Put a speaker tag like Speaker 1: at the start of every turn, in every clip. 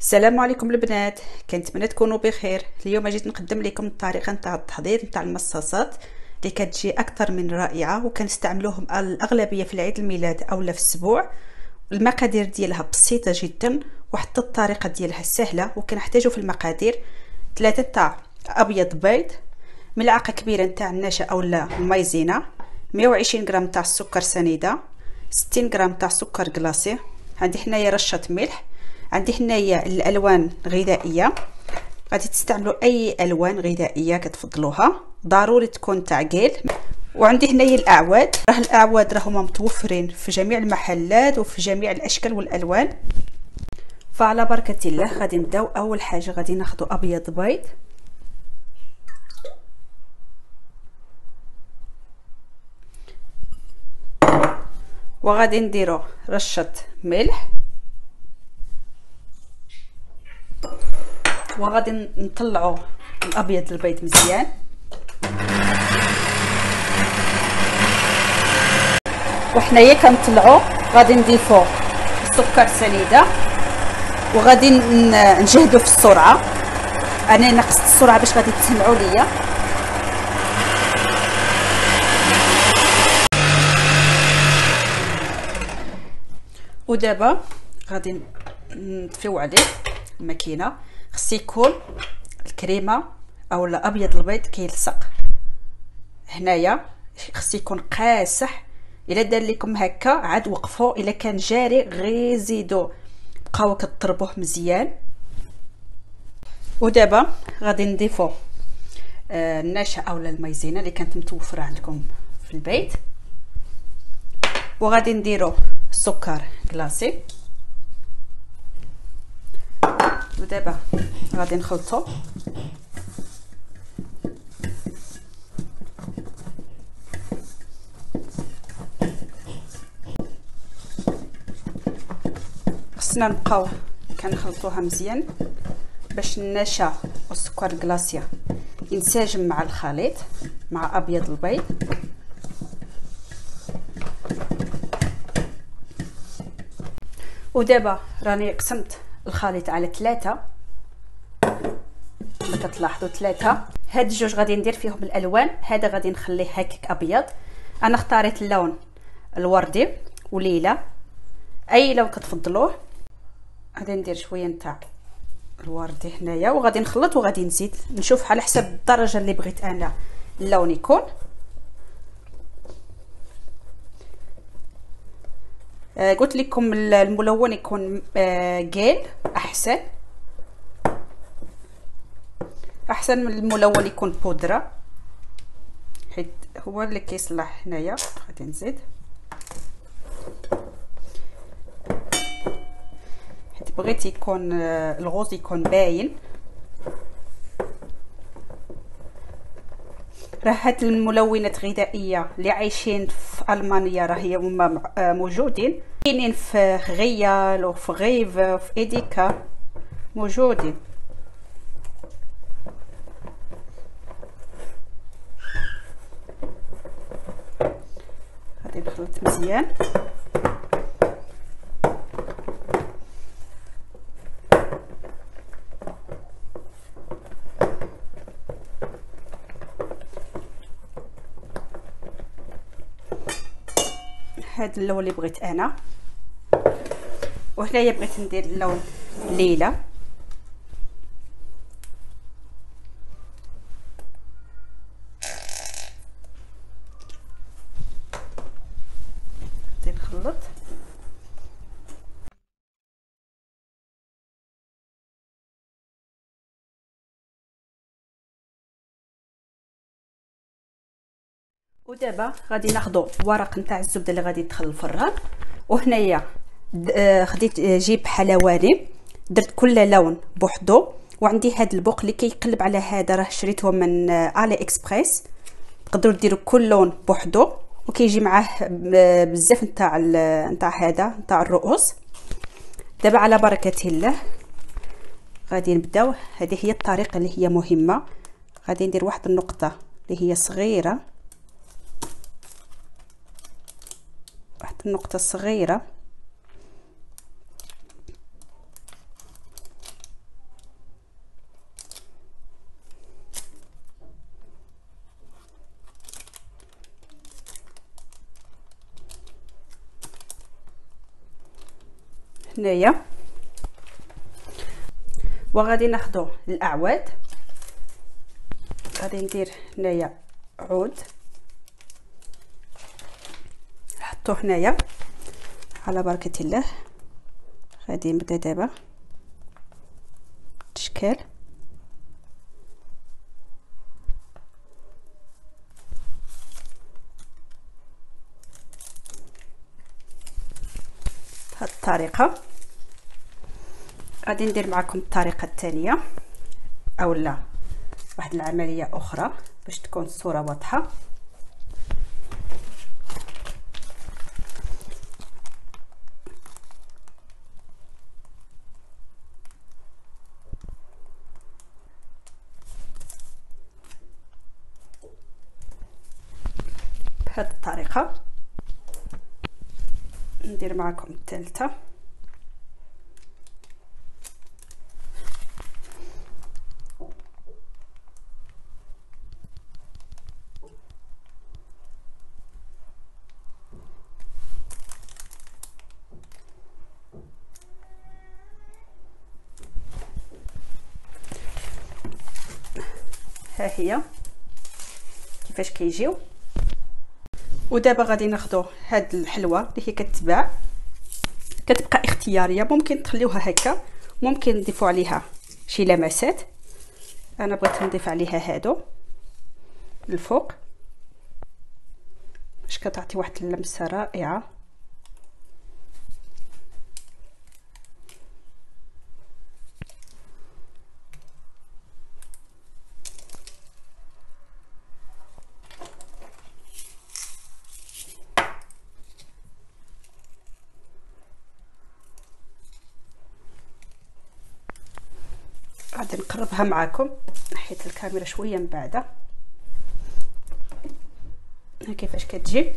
Speaker 1: السلام عليكم البنات، كنتمنى تكونوا بخير. اليوم جيت نقدم لكم الطريقه نتاع التحضير نتاع المصاصات اللي كتجي اكثر من رائعه، وكنستعملوهم الاغلبيه في العيد الميلاد اولا في السبوع. المقادير ديالها بسيطه جدا، وحتى الطريقه ديالها سهله. وكنحتاجوا في المقادير 3 تاع ابيض بيض، ملعقه كبيره نتاع النشا اولا المايزينا، 120 غرام تاع السكر سنيده، 60 غرام تاع سكر كلاصي، عندي هنايا رشه ملح، عندي هنايا الالوان الغذائيه. غادي تستعملوا اي الوان غذائيه كتفضلوها، ضروري تكون تاع كيل. وعندي هنايا الاعواد، الاعواد راهما متوفرين في جميع المحلات وفي جميع الاشكال والالوان. فعلى بركه الله غادي نبداو. اول حاجه غادي ناخذ ابيض بيض، وغادي نديرو رشه ملح، وغادي نطلعوا الابيض البيض مزيان. وحنايا كنطلعوا غادي نضيفوا السكر سنيده، وغادي نجهدوا في السرعه. انا نقصت السرعه باش غادي تسمعوا ليا. ودابا غادي نطفيو عليه الماكينه. خص يكون الكريمه اولا ابيض البيض كيلصق هنايا، خص يكون قاسح. الا دار لكم هكا عاد وقفوا، الا كان جاري غير زيدوا بقاو كتضربوه مزيان. ودابا غادي نضيفوا النشا اولا المايزينا اللي كانت متوفره عندكم في البيت، وغادي نديروا السكر كلاصي. ودابا غادي نخلطو. خصنا نبقاو كنخلطوها مزيان باش النشا والسكر كلاصيا ينسجم مع الخليط مع ابيض البيض. ودابا راني قسمت الخليط على 3، كما كتلاحظوا 3. هاد الجوج غادي ندير فيهم الالوان، هذا غادي نخليه هكاك ابيض. انا اختاريت اللون الوردي وليلى، اي لون كتفضلوه. غادي ندير شويه نتاع الوردي هنايا، وغادي نخلط وغادي نزيد نشوف على حسب الدرجه اللي بغيت انا اللون يكون. قلت لكم الملون يكون كيل احسن من الملون يكون بودره، حيت هو اللي كيصلح هنايا. غادي نزيد حيت بغيت يكون الغوز يكون باين. راه هاد الملونات الغذائيه اللي عايشين في المانيا راه هما موجودين، كاينين في غيال وفي غيف وفي ايديكا موجودين. غادي نخلط مزيان. هاد اللون اللي بغيت انا، وهنايا بغيت ندير اللون ليلى. غادي نخلط. ودابا غادي ناخذ ورق نتاع الزبده اللي غادي يدخل الفران. وهنايا خديت جيب حلواني، درت كل لون بوحدو. وعندي هاد البوق اللي كيقلب على هذا، راه شريته من علي اكسبريس. تقدروا ديروا كل لون بوحدو، وكيجي معاه بزاف نتاع هذا نتاع الرؤوس. دابا على بركه الله غادي نبداو. هذه هي الطريقه اللي هي مهمه. غادي ندير واحد النقطه اللي هي صغيره، واحد النقطه صغيره، هنايا وغادي ناخذ الاعواد. غادي ندير هنايا عود نحطو هنايا على بركه الله. غادي نبدا دابا التشكال. بهذه الطريقه. غادي ندير معكم الطريقه الثانيه اولا واحد العمليه اخرى باش تكون الصوره واضحه. بهذه الطريقه. ندير معكم الثالثه. ها هي كيفاش كيجيو. ودابا غادي ناخذوا هاد الحلوه اللي هي كتباع، كتبقى اختياريه، ممكن تخليوها هكا، ممكن نضيفوا عليها شي لمسات. انا بغيت نضيف عليها هادو الفوق باش كتعطي واحد اللمسه رائعه. غادي نقربها معكم، نحيت الكاميرا شويه من بعدا. ها كيفاش كتجي.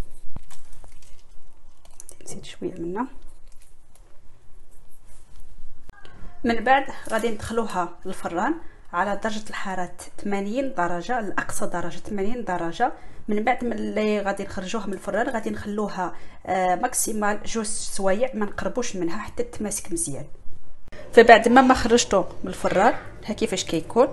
Speaker 1: نزيد شويه منها. من بعد غادي ندخلوها للفران على درجه الحراره 80 درجه، لاقصى درجه 80 درجه. من بعد ملي غادي نخرجوها من الفران غادي نخلوها ماكسيمال 2 سوايع، ما نقربوش منها حتى تماسك مزيان. فبعد ما خرجته من الفران ها كيفاش كيكون.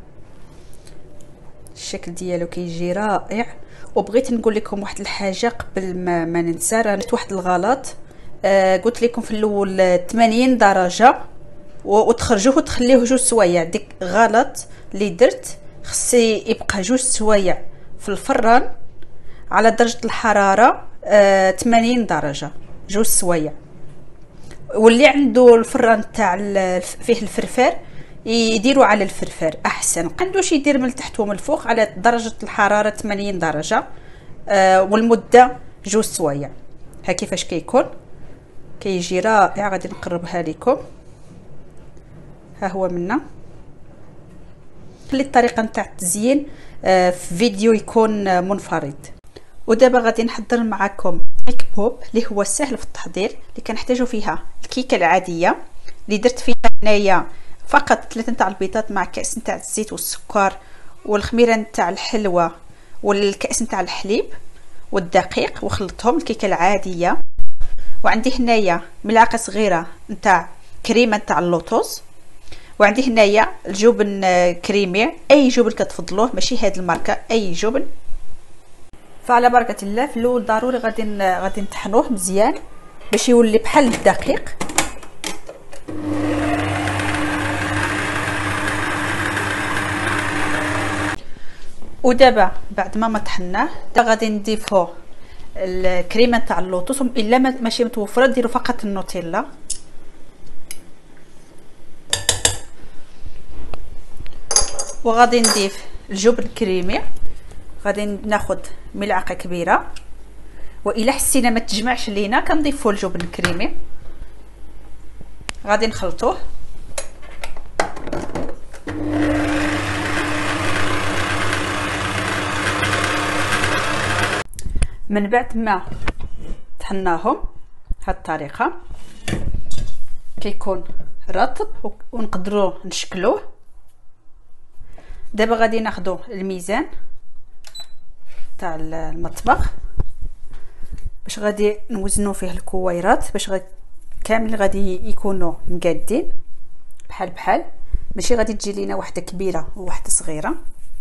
Speaker 1: الشكل ديالو كيجي رائع. وبغيت نقول لكم واحد الحاجه قبل ما ننسى، راه درت واحد الغلط. قلت لكم في الاول 80 درجه وتخرجوه وتخليوه 2 سوايع. ديك غلط اللي درت، خصي يبقى 2 سوايع في الفران على درجه الحراره 80 درجه 2 سوايع. واللي عنده الفران تاع فيه الفرفار يديروا على الفرفار احسن. عندوش يدير من التحت ومن الفوق على درجه الحراره 80 درجه والمده 2 سوايع. ها كيفاش كيكون، كيجي رائع. غادي نقربها لكم. ها هو منا. خلي الطريقه نتاع التزيين في فيديو يكون منفرد. ودابا غادي نحضر معكم كيك بوب اللي هو سهل في التحضير، اللي كنحتاجو فيها الكيكه العاديه اللي درت فيها هنايا فقط 3 نتاع البيضات مع كاس نتاع الزيت والسكر والخميره نتاع الحلوه والكاس نتاع الحليب والدقيق، وخلطهم الكيكه العاديه. وعندي هنايا ملعقه صغيره نتاع كريمه نتاع اللوتوس، وعندي هنايا الجبن كريمي، اي جبن كتفضلوه ماشي هاد الماركه، اي جبن. فعلى بركه الله في الاول ضروري غادي نطحنوه مزيان باش يولي بحال الدقيق. ودابا بعد ما طحناه غادي نضيفو الكريمه تاع اللوتوس، الا ماشي متوفره ديروا فقط النوتيلا. وغادي نضيف الجبن الكريمي. غادي ناخذ ملعقه كبيره، والا حسينا ما تجمعش لينا كنضيفوا الجبن الكريمي. غادي نخلطوه. من بعد ما طحناهم بهذه الطريقه كيكون رطب ونقدروا نشكلوه. دابا غادي ناخذوا الميزان تاع المطبخ باش غادي نوزنوا فيه الكويرات باش كامل غادي يكونوا مقادين بحال بحال، ماشي غادي تجي لينا واحده كبيره وواحده صغيره.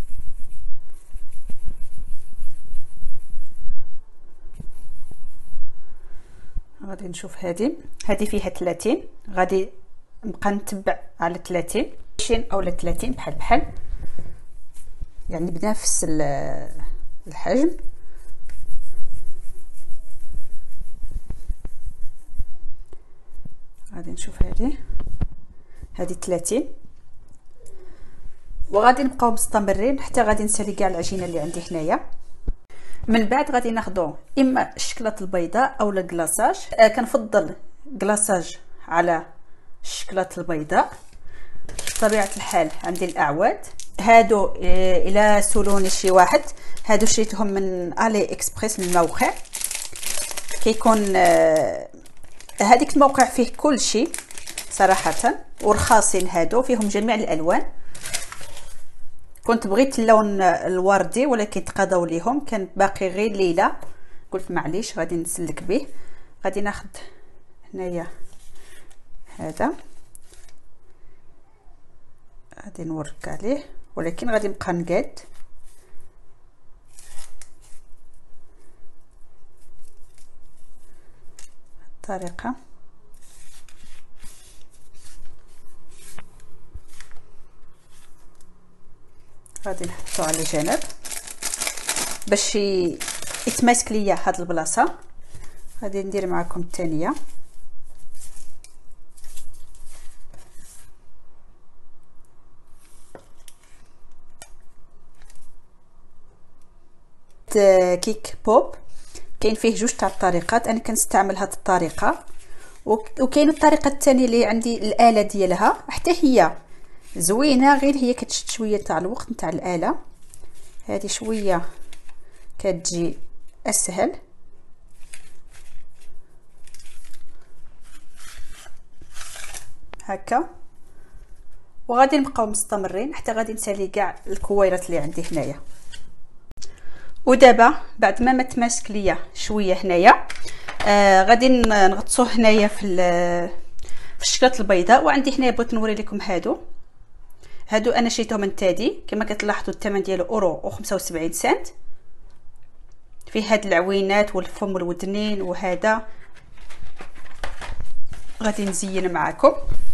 Speaker 1: غادي نشوف هذه فيها 30، غادي نبقى نتبع على 30 20 اولا 30 بحال بحال، يعني بنفس الحجم. غادي نشوف هذه 30، وغادي نبقاو مستمرين حتى غادي نسالي كاع العجينه اللي عندي هنايا. من بعد غادي ناخذ اما الشكلاط البيضاء او الكلاصاج. كنفضل كلاصاج على الشكلاط البيضاء. بطبيعه الحال عندي الاعواد هادو، الى سولوني شي واحد، هادو شريتهم من الي اكسبريس، من الموقع كيكون هذيك الموقع فيه كل شيء صراحه، ورخاصين هادو، فيهم جميع الالوان. كنت بغيت اللون الوردي ولكن تقاضوا ليهم، كان باقي غير ليله، قلت معليش غادي نسلك به. غادي ناخذ هنايا هذا، غادي نورك عليه، ولكن غادي نبقى نقاد. الطريقه غادي نحطو على جنب باش يتماسك ليا هاد البلاصه. غادي ندير معكم الثانيه. كيك بوب كاين فيه جوج تاع الطريقات، انا كنستعمل هاد الطريقه، وكاين الطريقه الثانيه اللي عندي الاله ديالها حتى هي زوينه، غير هي كتشد شويه تاع الوقت نتاع الاله. هذه شويه كتجي اسهل. هكا، وغادي نبقاو مستمرين حتى غادي نسالي كاع الكويرات اللي عندي هنايا. ودابا بعد ما تماسك ليا شويه هنايا، غادي نغطسوه هنايا في الشكلاط البيضاء. وعندي هنايا بغيت نوري لكم هادو انا شريتهم من تادي، كما كتلاحظوا الثمن ديالو اورو و75 سنت. فيه هاد العوينات والفم والودنين، وهذا غادي نزين معكم.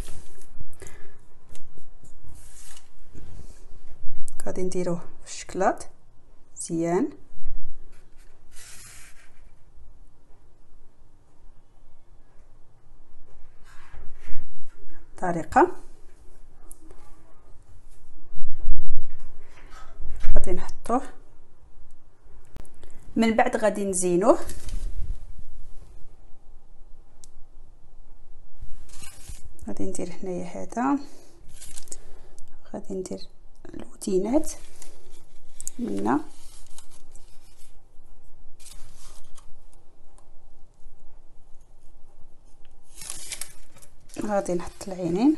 Speaker 1: غادي نديروه في الشكلاط مزيان. طريقه غادي نحطوه، من بعد غادي نزينوه. غادي ندير هنايا هذا، غادي ندير الودينات منا، غادي نحط العينين،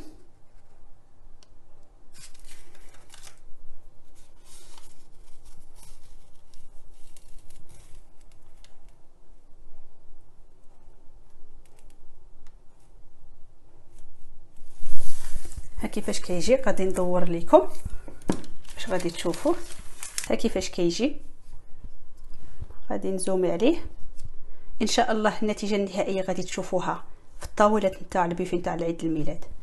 Speaker 1: ها كيفاش كيجي. غادي ندور لكم باش غادي تشوفوه ها كيفاش كيجي. غادي نزومي عليه. ان شاء الله النتيجه النهائيه غادي تشوفوها في الطاوله نتاع البيفي نتاع عيد الميلاد.